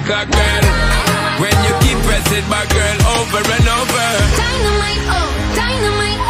clock, girl. When you keep pressing my girl over and over. Dynamite, oh, dynamite.